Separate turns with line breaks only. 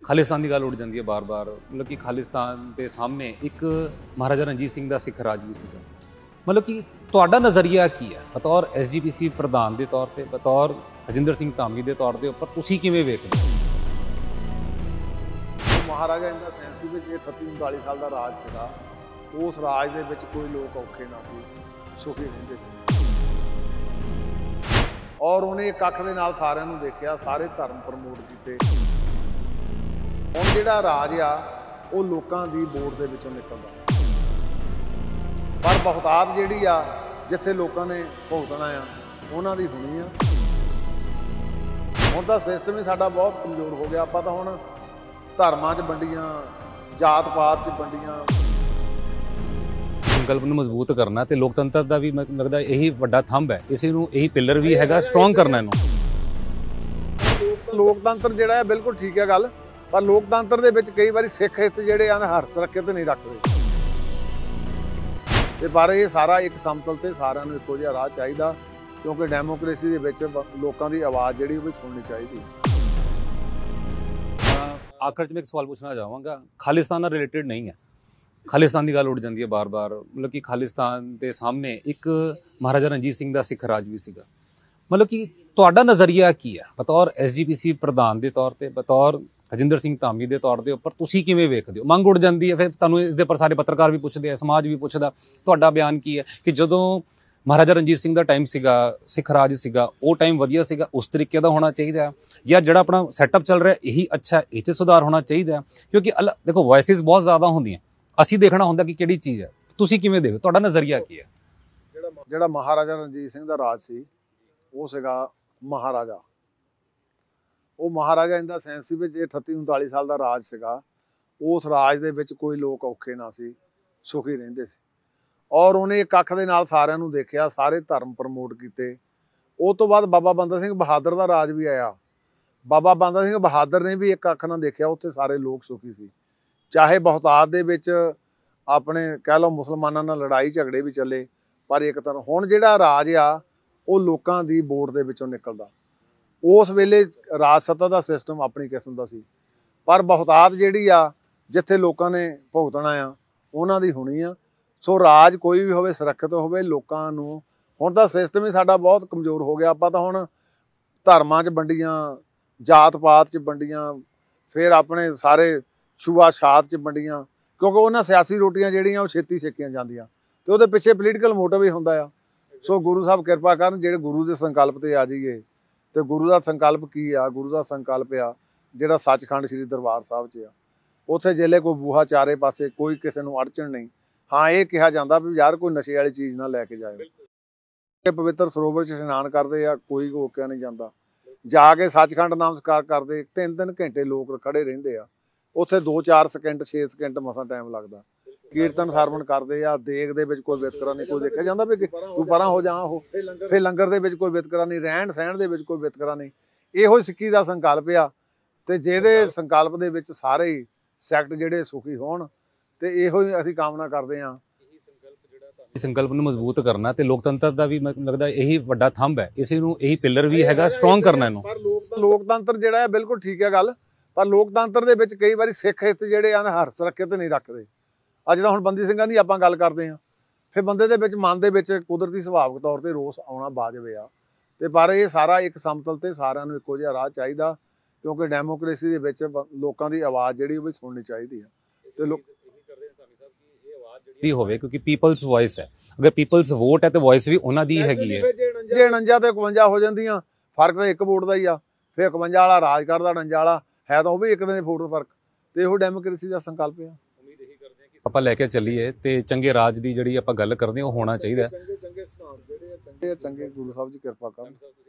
खालिस्तान की गल उड़ जाती है बार बार। मतलब कि खालिस्तान के सामने एक महाराजा रणजीत सिंह का सिख राज भी सीगा। मतलब कि तुहाडा नज़रिया की है बतौर SGPC प्रधान के तौर पर, बतौर हरजिंदर सिंह धामी के तौर के उपर तुसीं किवें वेखदे हो?
महाराजा इंदा सैंस भी 38-39 साल का राज सीगा। उस राज दे विच कोई लोग औखे ना सी, सुखी रहिंदे सी और उन्हें एक अख दे नाल सारिआं नूं देखिआ, सारे धर्म प्रमोट कीते। ਹੁਣ ਜਿਹੜਾ ਰਾਜ ਆ ਉਹ ਲੋਕਾਂ ਦੀ ਵੋਟ ਦੇ ਵਿੱਚੋਂ ਨਿਕਲਦਾ, ਪਰ ਬਹੁਤਾਤ ਜਿਹੜੀ ਆ ਜਿੱਥੇ ਲੋਕਾਂ ਨੇ ਭੁਗਤਣਾ ਆ ਉਹਨਾਂ ਦੀ ਹੋਣੀ ਆ। ਹੁਣ ਤਾਂ ਸਿਸਟਮ ਹੀ ਸਾਡਾ ਬਹੁਤ ਕਮਜ਼ੋਰ ਹੋ ਗਿਆ। ਆਪਾਂ ਤਾਂ ਹੁਣ ਧਰਮਾਂ 'ਚ ਵੰਡੀਆਂ, ਜਾਤ ਪਾਤ 'ਚ ਵੰਡੀਆਂ।
ਸੰਕਲਪ ਨੂੰ ਮਜ਼ਬੂਤ ਕਰਨਾ ਤੇ ਲੋਕਤੰਤਰ ਦਾ ਵੀ ਮੈਨੂੰ ਲੱਗਦਾ ਇਹੀ ਵੱਡਾ ਥੰਬ ਹੈ, ਇਸੇ ਨੂੰ ਇਹੀ ਪਿਲਰ ਵੀ ਹੈਗਾ ਸਟਰੋਂਗ ਕਰਨਾ ਇਹਨੂੰ।
ਲੋਕਤੰਤਰ ਜਿਹੜਾ ਹੈ ਬਿਲਕੁਲ ਠੀਕ ਹੈ ਗੱਲ, पर लोकतंत्र दे विच कई बारी सिख हित जिहड़े आ हर सुरੱਖਿਅਤ नहीं रखते। ते पर ये सारा एक समतल ते सारिਆਂ ਨੂੰ ਇੱਕੋ ਜਿਹਾ ਰਾਹ ਚਾਹੀਦਾ, क्योंकि डेमोक्रेसी दे विच लोकां दी आवाज़ जिहड़ी वो सुननी चाहिए।
आखिर च मैं एक सवाल पूछना चाहांगा, खालिस्तान नाल रिलेटेड नहीं है, खालिस्तान की गल उड़ जाती है बार बार। मतलब कि खालिस्तान के सामने एक महाराजा रणजीत सिंह का सिख राज भी सीगा। मतलब कि तुहाडा नज़रिया की है बतौर SGPC प्रधान के तौर पर, बतौर हरजिंदर सिंह धामी के तौर के उपर तुसीं किवें वेखदे हो? मंग उड़ जाती है, फिर तुहानूं इसदे पर सारे पत्रकार भी पुछदे हैं, समाज भी पुछदा, तुहाडा बयान की है कि जदों महाराजा रणजीत सिंह का टाइम सीगा, सिख राज सीगा, वो टाइम वधिया सीगा, उस तरीके का होना चाहिए, या जिहड़ा अपना सैटअप चल रहा है यही अच्छा है, इह 'च सुधार होना चाहिए? क्योंकि देखो वॉइसिस बहुत ज़्यादा होंदियां, असीं देखना हुंदा कि किहड़ी चीज़ है। तुसीं किवें देखो, तुहाडा नज़रिया की है?
ਜਿਹੜਾ ਮਹਾਰਾਜਾ ਰਣਜੀਤ ਸਿੰਘ ਦਾ ਰਾਜ ਸੀ ਉਹ ਸੀਗਾ ਮਹਾਰਾजा। ਉਹ ਮਹਾਰਾਜਾ ਇੰਦਾ ਸੈਂਸ ਸੀ ਵੀ 38-39 ਸਾਲ ਦਾ ਰਾਜ ਸੀਗਾ। ਉਸ ਰਾਜ ਦੇ ਵਿੱਚ ਕੋਈ ਲੋਕ ਔਖੇ ਨਾ ਸੀ, ਸੁਖੀ ਰਹਿੰਦੇ ਸੀ ਔਰ ਉਹਨੇ ਇੱਕ ਅੱਖ ਦੇ ਨਾਲ ਸਾਰਿਆਂ ਨੂੰ ਦੇਖਿਆ, ਸਾਰੇ ਧਰਮ ਪ੍ਰਮੋਟ ਕੀਤੇ। ਉਹ ਤੋਂ ਬਾਅਦ ਬਾਬਾ ਬੰਦਾ ਸਿੰਘ ਬਹਾਦਰ ਦਾ ਰਾਜ ਵੀ ਆਇਆ। ਬਾਬਾ ਬੰਦਾ ਸਿੰਘ ਬਹਾਦਰ ਨੇ ਵੀ ਇੱਕ ਅੱਖ ਨਾਲ ਦੇਖਿਆ, ਉੱਥੇ ਸਾਰੇ ਲੋਕ ਸੁਖੀ ਸੀ। ਚਾਹੇ ਬਹੁਤਾਤ ਦੇ ਵਿੱਚ ਆਪਣੇ ਕਹਿ ਲਓ ਮੁਸਲਮਾਨਾਂ ਨਾਲ ਲੜਾਈ ਝਗੜੇ ਵੀ ਚੱਲੇ, ਪਰ ਇੱਕ ਤਰ੍ਹਾਂ ਹੁਣ ਜਿਹੜਾ ਰਾਜ ਆ ਉਹ ਲੋਕਾਂ ਦੀ ਵੋਟ ਦੇ ਵਿੱਚੋਂ ਨਿਕਲਦਾ। ਉਸ ਵੇਲੇ ਰਾਜ ਸੱਤਾ ਦਾ ਸਿਸਟਮ ਆਪਣੀ ਕਿਸਮ ਦਾ ਸੀ, ਪਰ ਬਹੁਤਾਤ ਜਿਹੜੀ ਆ ਜਿੱਥੇ ਲੋਕਾਂ ਨੇ ਭੁਗਤਣਾ ਆ ਉਹਨਾਂ ਦੀ ਹੋਣੀ ਆ। ਸੋ ਰਾਜ ਕੋਈ ਵੀ ਹੋਵੇ ਸੁਰੱਖਿਅਤ ਹੋਵੇ ਲੋਕਾਂ ਨੂੰ। ਹੁਣ ਤਾਂ ਸਿਸਟਮ ਹੀ ਸਾਡਾ ਬਹੁਤ ਕਮਜ਼ੋਰ ਹੋ ਗਿਆ। ਆਪਾਂ ਤਾਂ ਹੁਣ ਧਰਮਾਂ 'ਚ ਵੰਡੀਆਂ, ਜਾਤ ਪਾਤ 'ਚ ਵੰਡੀਆਂ, ਫਿਰ ਆਪਣੇ ਸਾਰੇ ਛੂਆ ਛਾਤ 'ਚ ਵੰਡੀਆਂ, ਕਿਉਂਕਿ ਉਹਨਾਂ ਸਿਆਸੀ ਰੋਟੀਆਂ ਜਿਹੜੀਆਂ ਉਹ ਛੇਤੀ ਛੇਕੀਆਂ ਜਾਂਦੀਆਂ ਤੇ ਉਹਦੇ ਪਿੱਛੇ ਪੋਲੀਟੀਕਲ ਮੋਟਿਵ ਹੀ ਹੁੰਦਾ ਆ। ਸੋ ਗੁਰੂ ਸਾਹਿਬ ਕਿਰਪਾ ਕਰਨ, ਜਿਹੜੇ ਗੁਰੂ ਦੇ ਸੰਕਲਪ ਤੇ ਆ ਜਾਈਏ। ਤੇ ਗੁਰੂ ਦਾ ਸੰਕਲਪ ਕੀ ਆ? ਗੁਰੂ ਦਾ ਸੰਕਲਪ ਆ ਜਿਹੜਾ ਸੱਚਖੰਡ ਸ੍ਰੀ ਦਰਬਾਰ ਸਾਹਿਬ 'ਚ ਆ। ਉੱਥੇ ਜਿਲੇ ਕੋਈ ਬੂਹਾ ਚਾਰੇ ਪਾਸੇ, ਕੋਈ ਕਿਸੇ ਨੂੰ ਅੜਚਣ ਨਹੀਂ। ਹਾਂ, ਇਹ ਕਿਹਾ ਜਾਂਦਾ ਵੀ ਯਾਰ ਕੋਈ ਨਸ਼ੇ ਵਾਲੀ ਚੀਜ਼ ਨਾ ਲੈ ਕੇ ਜਾਏ। ਪਵਿੱਤਰ ਸਰੋਵਰ 'ਚ ਇਸ਼ਨਾਨ ਕਰਦੇ ਆ, ਕੋਈ ਰੋਕਿਆ ਨਹੀਂ ਜਾਂਦਾ। ਜਾ ਕੇ ਸੱਚਖੰਡ ਨਮਸਕਾਰ ਕਰਦੇ, 3-3 ਘੰਟੇ ਲੋਕ ਖੜੇ ਰਹਿੰਦੇ ਆ ਉੱਥੇ। 2-4 ਸਕਿੰਟ 6 ਸਕਿੰਟ ਮਸਾਂ ਟਾਈਮ ਲੱਗਦਾ। ਕੀਰਤਨ ਸਰਵਣ ਕਰਦੇ ਆ, ਦੇਗ ਦੇ ਵਿੱਚ ਕੋਈ ਵਿਤਕਰਾ ਨਹੀਂ। ਕੋਈ ਦੇਖਿਆ ਜਾਂਦਾ ਵੀ ਤੂੰ ਪਰਾਂ ਹੋ ਜਾ, ਉਹ ਫਿਰ ਲੰਗਰ ਦੇ ਵਿੱਚ ਕੋਈ ਵਿਤਕਰਾ ਨਹੀਂ, ਰਹਿਣ ਸਹਿਣ ਦੇ ਵਿੱਚ ਕੋਈ ਵਿਤਕਰਾ ਨਹੀਂ। ਇਹੋ ਹੀ ਸਿੱਖੀ ਦਾ ਸੰਕਲਪ ਆ ਤੇ ਜਿਹਦੇ ਸੰਕਲਪ ਦੇ ਵਿੱਚ ਸਾਰੇ ਹੀ ਸੈਕਟ ਜਿਹੜੇ ਸੁਖੀ ਹੋਣ ਤੇ ਇਹੋ ਹੀ ਅਸੀਂ ਕਾਮਨਾ ਕਰਦੇ ਹਾਂ।
ਸੰਕਲਪ ਨੂੰ ਮਜ਼ਬੂਤ ਕਰਨਾ ਤੇ ਲੋਕਤੰਤਰ ਦਾ ਵੀ ਮੈਨੂੰ ਲੱਗਦਾ ਇਹੀ ਵੱਡਾ ਥੰਬ ਹੈ, ਇਸੇ ਨੂੰ ਇਹੀ ਪਿਲਰ ਵੀ ਹੈਗਾ ਸਟਰੋਂਗ ਕਰਨਾ ਇਹਨੂੰ।
ਪਰ ਲੋਕਤੰਤਰ ਜਿਹੜਾ ਹੈ ਬਿਲਕੁਲ ਠੀਕ ਹੈ ਗੱਲ, ਪਰ ਲੋਕਤੰਤਰ ਦੇ ਵਿੱਚ ਕਈ ਵਾਰੀ ਸਿੱਖ ਹਿੱਤ ਜਿਹੜੇ ਆ ਹਰ ਸੁਰੱਖਿਅਤ ਨਹੀਂ ਰੱਖਦੇ। ਅੱਜ ਤਾਂ ਹੁਣ ਬੰਦੀ ਸਿੰਘਾਂ ਦੀ ਆਪਾਂ ਗੱਲ ਕਰਦੇ ਹਾਂ, ਫਿਰ ਬੰਦੇ ਦੇ ਵਿੱਚ ਮਨ ਦੇ ਵਿੱਚ ਕੁਦਰਤੀ ਸੁਭਾਵਿਕ ਤੌਰ ਤੇ ਰੋਸ ਆਉਣਾ ਵਾਜਬ ਆ। ਤੇ ਪਰ ਇਹ ਸਾਰਾ ਇੱਕ ਸਮਤਲ ਤੇ ਸਾਰਿਆਂ ਨੂੰ ਇੱਕੋ ਜਿਹਾ ਰਾਹ ਚਾਹੀਦਾ, ਕਿਉਂਕਿ ਡੈਮੋਕ੍ਰੇਸੀ ਦੇ ਵਿੱਚ ਲੋਕਾਂ ਦੀ ਆਵਾਜ਼ ਜਿਹੜੀ ਉਹ ਵੀ ਸੁਣਨੀ ਚਾਹੀਦੀ ਆ। ਤੇ ਲੋਕ
ਦੀ ਹੋਵੇ ਕਿਉਂਕਿ ਪੀਪਲਸ ਵੌਇਸ ਹੈ। ਅਗਰ ਪੀਪਲਸ ਵੋਟ ਹੈ ਤੇ ਵੌਇਸ ਵੀ ਉਹਨਾਂ ਦੀ ਹੈਗੀ ਹੈ।
ਜੇ 49 ਤੇ 51 ਹੋ ਜਾਂਦੀਆਂ, ਫਰਕ ਤਾਂ ਇੱਕ ਵੋਟ ਦਾ ਹੀ ਆ। ਫਿਰ 51 ਵਾਲਾ ਰਾਜ ਕਰਦਾ, 49 ਵਾਲਾ ਹੈ ਤਾਂ ਉਹ ਵੀ ਇੱਕ ਦਿਨ ਦੇ ਵੋਟ ਦਾ ਫਰਕ। ਤੇ ਇਹੋ ਡੈਮੋਕ੍ਰੇਸੀ ਦਾ ਸੰਕਲਪ ਆ।
ਆਪਾਂ ਲੈ ਕੇ ਚੱਲੀਏ ਤੇ ਚੰਗੇ ਰਾਜ ਦੀ ਜਿਹੜੀ ਆਪਾਂ ਗੱਲ ਕਰਦੇ ਉਹ ਹੋਣਾ ਚਾਹੀਦਾ।
ਚੰਗੇ ਗੁਰੂ ਸਾਹਿਬ ਜੀ ਕਿਰਪਾ ਕਰਨ।